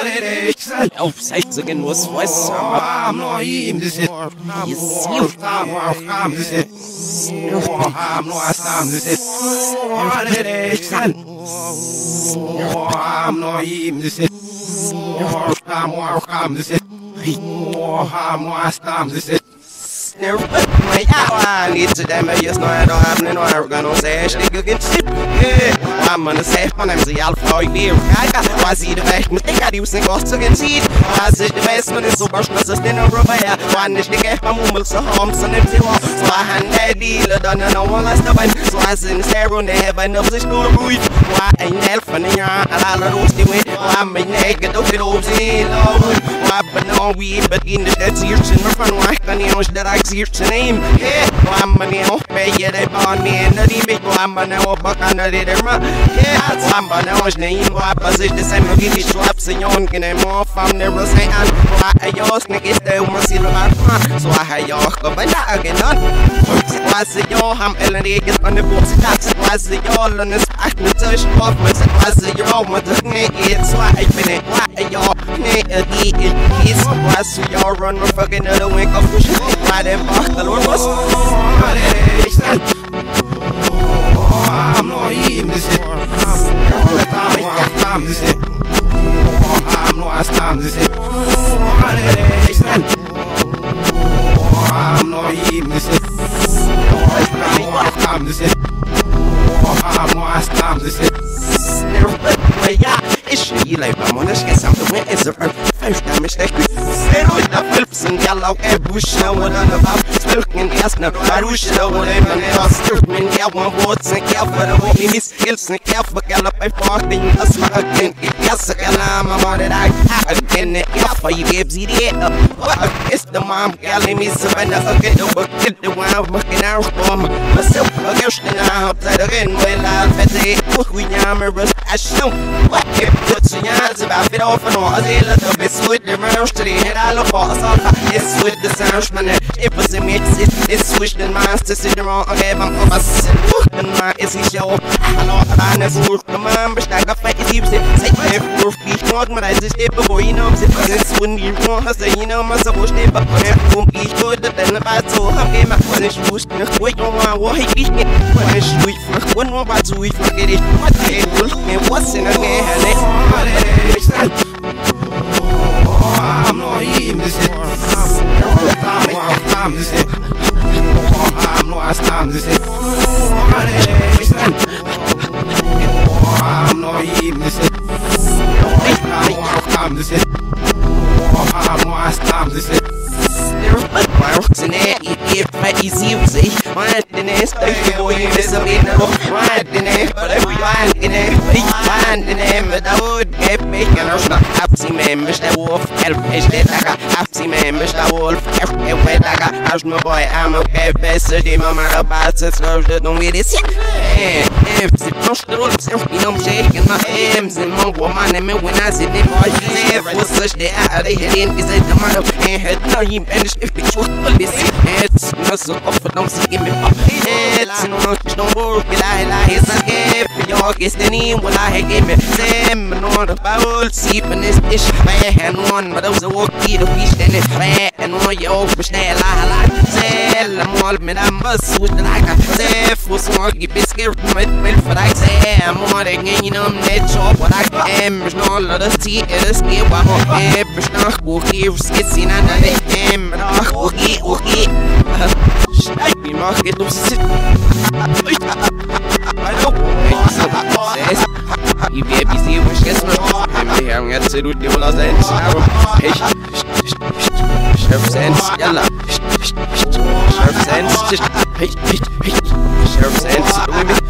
Auf Seiten muss was am Neuen das ist I need to damn it, yes, no, I don't have no gonna say stick against it. Yeah, I'm gonna say my name's the Alpha Beer. I see the best mistake I do sing us against it. I see the best when it's so much not sustainable. One is the game, I'm almost so home, so empty. So I hand that deal, I don't know one last time. So I sing the stare on the heaven of the story. Why ain't elf and I don't do it. I'm a naked of it all. Why but no weed, but in the dead search in my front, why can you know that I see your name? Yeah, I'm a new pay it on me and the demon. I'm a new buck under the derma. Yeah, I'm a new name. Why position the same of these traps and young and I'm off. I'm never saying, why I yours niggas still must see the life. So I had your cup and I again on. Why's it your ham elegant on the books? Why's it all on this act with touch off with it? Why's it your own with the naked? So I been it. Why your naked is why's your run with fucking other wing of push? Why the fuck the Lord was? I'm not even this. I'm this. I'm not time this. I'm not even this. I'm this. I'm not time this. You like my money, get something when it's the first time it's like I know the Philips and yellow and bush now what I'm about smoking gas now I wish I would have been else man get one boats and care for the woman miss skills and care for gallop I fucking us again yes I'm about it I again yeah for you gives it it's the mom galling me so I know get the book get the one I'm looking out for myself against the outside again well I'll bet it we never I show what if it's about it off and all a little bit with the mouse to the head I look for it's with the sound man it was a mix it's switched the master sit around okay I'm over and my is he show hello I never the man but I got fight is you say for fish not my eyes is step boy you know it's when you want to say you know my so step up won't be good then about so I'm game my punish push wait on one what he punish we one more about to we forget it what they will me what's in a I'm not even this. I'm this. I'm not time this. I'm not even this. I'm this. I'm not time this. In there, if I easy, say, why the next boy is a bit of why the name, but everyone in there, find the name, but I would get bacon or not. I've seen members that wolf, elfish that I've seen members that wolf, every way that I got my boy, I'm okay, best of the mama about it, so don't we this? If the constables, you know, shaking my hands and my woman, and when I see them, I was such the eye, they had in, is it the mother, and had no him, and if it's it's not so often don't see me pop it's no don't work I it's a gift your guess the name when I give it them no the bowl sleep in this dish and one but those walk the fish and it fat and one you over stand like sell I'm all me I'm bus with the like I for smoky biscuit with for I say I'm more than you know net shop what I am is no lot of tea it is give one more every snack will give skits in another game okay Schneid mach geht sit Hallo I baby see was gestern wir haben jetzt du die wohl sein ich Chef Sense yalla Chef Sense Chef Sense